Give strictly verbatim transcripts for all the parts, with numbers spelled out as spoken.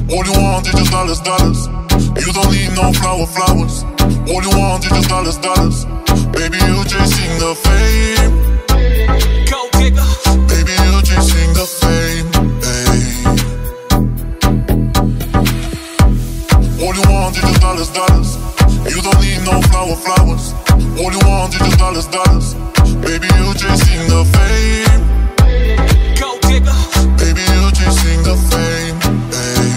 All you want is just dollars, dollars. You don't need no flower, flowers. All you want is just dollars, dollars. Baby, you chasing the fame. Go digger. Baby, you chasing the fame. Hey. All you want is just dollars, dollars. You don't need no flower, flowers. All you want is just dollars, dollars. Baby, you chasing the fame. Go digger. Baby, you chasing the fame. Hey.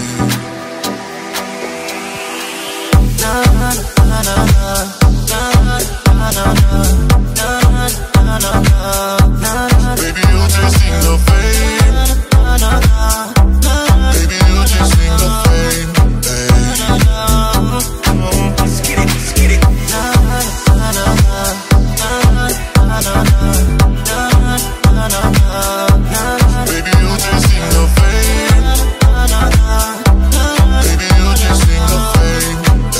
Na na na na na na na na na na na. Baby, you chasing the fame. Baby, you chasing the fame. Hey. Let's get it, let's get it. Na na na na na na na na na. Baby, you chasing the fame. Baby, you chasing the fame.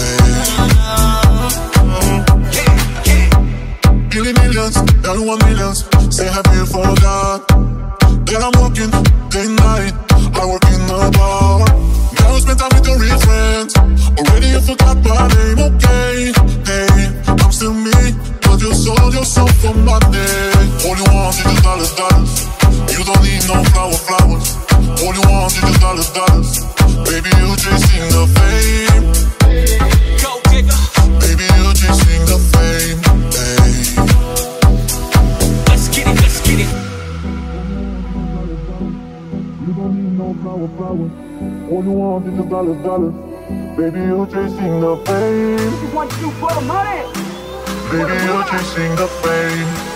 Killing millions, everyone millions. Say I feel for God. Then I'm working day and night. I work in the bar. Now I spend time with your real friends. Already you forgot my name, okay? Hey, I'm still me, but you sold yourself for money. All you want is just dollars, dollars. You don't need no flower, flowers. All you want is just dollars, dollars. Baby, you chasing the fame. Go digger. Baby, you chasing the fame. Hey. Let's get it, let's get it. You don't need no flower, flowers. All you want is just dollars, dollars. Baby, you chasing the fame. You want you for the money. Baby, you chasing the fame.